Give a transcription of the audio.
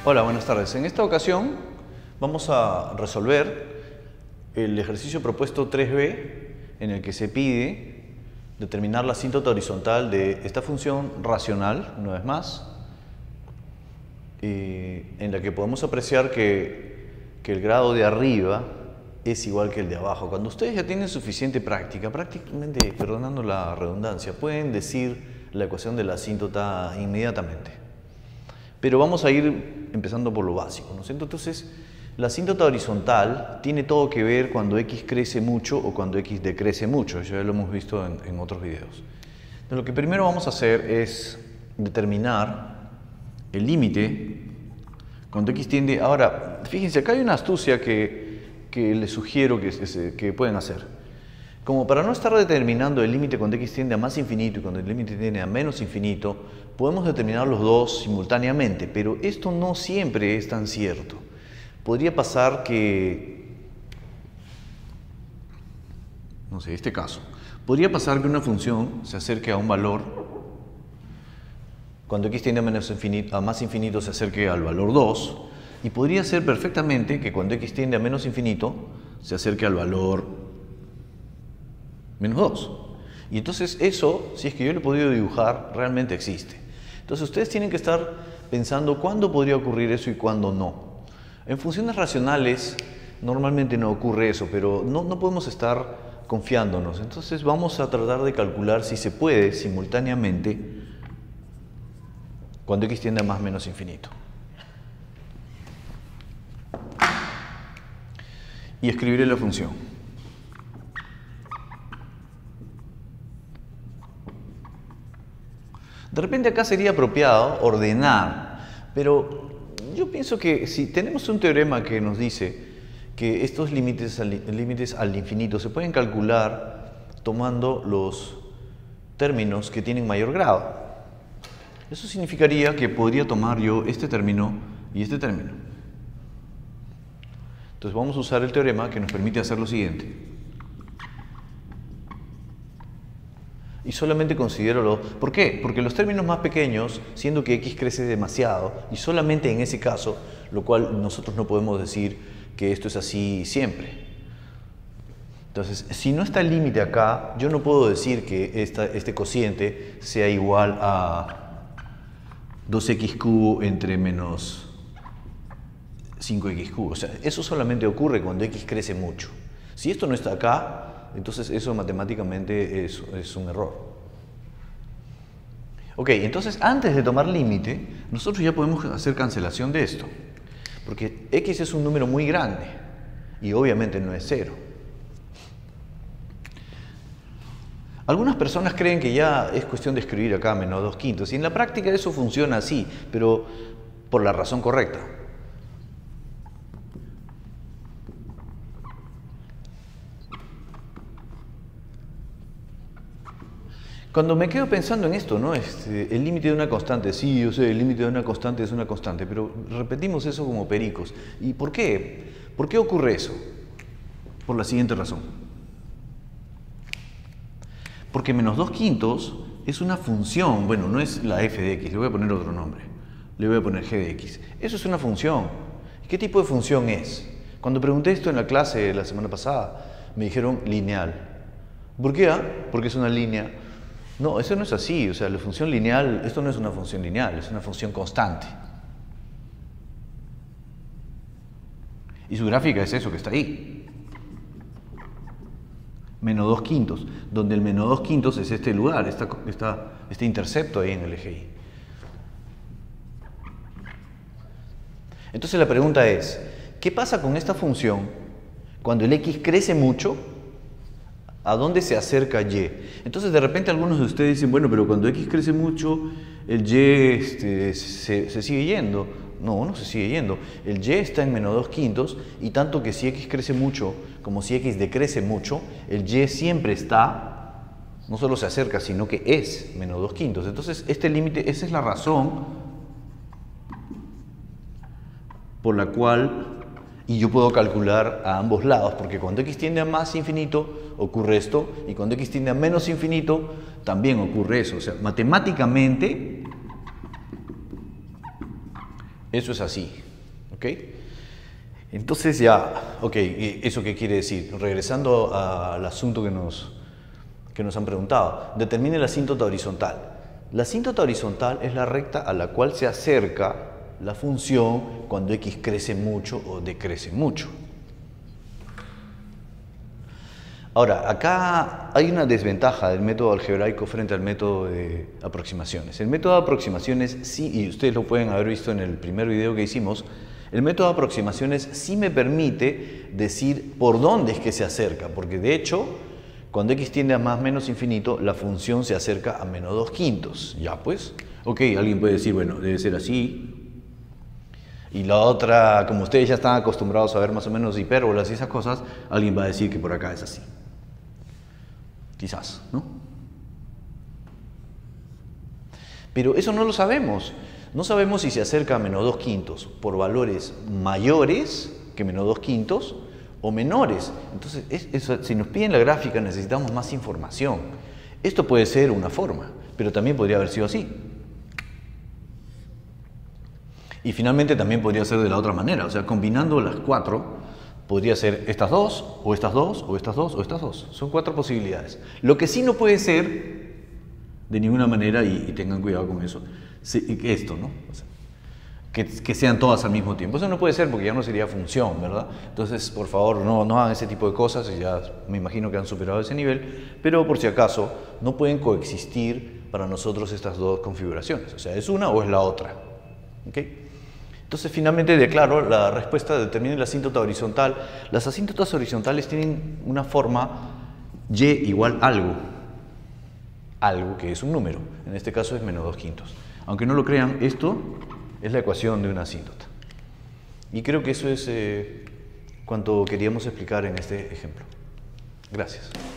Hola, buenas tardes. En esta ocasión vamos a resolver el ejercicio propuesto 3b en el que se pide determinar la asíntota horizontal de esta función racional, una vez más, en la que podemos apreciar que el grado de arriba es igual que el de abajo. Cuando ustedes ya tienen suficiente práctica, prácticamente, perdonando la redundancia, pueden decir la ecuación de la asíntota inmediatamente. Pero vamos a ir empezando por lo básico, ¿no es cierto? Entonces, la asíntota horizontal tiene todo que ver cuando x crece mucho o cuando x decrece mucho. Ya lo hemos visto en otros videos. Entonces, lo que primero vamos a hacer es determinar el límite cuando x tiende... Ahora, fíjense, acá hay una astucia que les sugiero que pueden hacer. Como para no estar determinando el límite cuando x tiende a más infinito y cuando el límite tiende a menos infinito, podemos determinar los dos simultáneamente, pero esto no siempre es tan cierto. Podría pasar que, no sé, este caso, podría pasar que una función se acerque a un valor, cuando x tiende a más infinito se acerque al valor 2, y podría ser perfectamente que cuando x tiende a menos infinito se acerque al valor menos 2. Y entonces eso, si es que yo lo he podido dibujar, realmente existe. Entonces ustedes tienen que estar pensando cuándo podría ocurrir eso y cuándo no. En funciones racionales normalmente no ocurre eso, pero no podemos estar confiándonos. Entonces vamos a tratar de calcular si se puede simultáneamente cuando x tiende a más menos infinito. Y escribiré la función. De repente acá sería apropiado ordenar, pero yo pienso que si tenemos un teorema que nos dice que estos límites al infinito se pueden calcular tomando los términos que tienen mayor grado. Eso significaría que podría tomar yo este término y este término. Entonces vamos a usar el teorema que nos permite hacer lo siguiente. Y solamente considéralo. ¿Por qué? Porque los términos más pequeños, siendo que x crece demasiado, y solamente en ese caso, lo cual nosotros no podemos decir que esto es así siempre. Entonces, si no está el límite acá, yo no puedo decir que este cociente sea igual a 2x cubo entre menos 5x cubo. O sea, eso solamente ocurre cuando x crece mucho. Si esto no está acá, entonces eso matemáticamente es un error. Ok, entonces antes de tomar límite, nosotros ya podemos hacer cancelación de esto. Porque x es un número muy grande y obviamente no es 0. Algunas personas creen que ya es cuestión de escribir acá menos 2/5 y en la práctica eso funciona así, pero por la razón correcta. Cuando me quedo pensando en esto, ¿no? El límite de una constante, sí, yo sé, el límite de una constante es una constante, pero repetimos eso como pericos. ¿Y por qué? ¿Por qué ocurre eso? Por la siguiente razón. Porque menos 2/5 es una función, bueno, no es la f de x, le voy a poner otro nombre, le voy a poner g de x. Eso es una función. ¿Qué tipo de función es? Cuando pregunté esto en la clase la semana pasada, me dijeron lineal. ¿Por qué? Porque es una línea. No, eso no es así, o sea, la función lineal, esto no es una función lineal, es una función constante. Y su gráfica es eso que está ahí. Menos 2/5, donde el menos 2/5 es este lugar, este intercepto ahí en el eje Y. Entonces la pregunta es, ¿qué pasa con esta función cuando el x crece mucho? ¿A dónde se acerca y? Entonces de repente algunos de ustedes dicen, bueno, pero cuando x crece mucho, el y se sigue yendo. No, no se sigue yendo. El y está en menos 2/5 y tanto que si x crece mucho como si x decrece mucho, el y siempre está, no solo se acerca, sino que es menos 2/5. Entonces este límite, esa es la razón por la cual... Y yo puedo calcular a ambos lados, porque cuando x tiende a más infinito ocurre esto, y cuando x tiende a menos infinito también ocurre eso. O sea, matemáticamente Eso es así, ¿ok? Entonces ya, ok, ¿eso qué quiere decir? Regresando al asunto que nos han preguntado, determine la asíntota horizontal. La asíntota horizontal es la recta a la cual se acerca la función cuando x crece mucho o decrece mucho. Ahora, acá hay una desventaja del método algebraico frente al método de aproximaciones. El método de aproximaciones sí, y ustedes lo pueden haber visto en el primer video que hicimos, el método de aproximaciones sí me permite decir por dónde es que se acerca, porque de hecho, cuando x tiende a más menos infinito, la función se acerca a menos 2/5. Ya pues, ok, alguien puede decir, bueno, debe ser así. Y la otra, como ustedes ya están acostumbrados a ver más o menos hipérbolas y esas cosas, alguien va a decir que por acá es así. Quizás, ¿no? Pero eso no lo sabemos. No sabemos si se acerca a menos 2/5 por valores mayores que menos 2/5 o menores. Entonces, si nos piden la gráfica necesitamos más información. Esto puede ser una forma, pero también podría haber sido así. Y finalmente también podría ser de la otra manera, o sea, combinando las cuatro, podría ser estas dos, o estas dos, o estas dos, o estas dos. Son 4 posibilidades. Lo que sí no puede ser, de ninguna manera, y tengan cuidado con eso, esto, ¿no? O sea, que sean todas al mismo tiempo. Eso no puede ser porque ya no sería función, ¿verdad? Entonces, por favor, no hagan ese tipo de cosas, y ya me imagino que han superado ese nivel, pero por si acaso, no pueden coexistir para nosotros estas dos configuraciones. O sea, es una o es la otra. ¿Ok? Entonces, finalmente declaro la respuesta, determine la asíntota horizontal. Las asíntotas horizontales tienen una forma y igual algo que es un número. En este caso es menos 2/5. Aunque no lo crean, esto es la ecuación de una asíntota. Y creo que eso es cuanto queríamos explicar en este ejemplo. Gracias.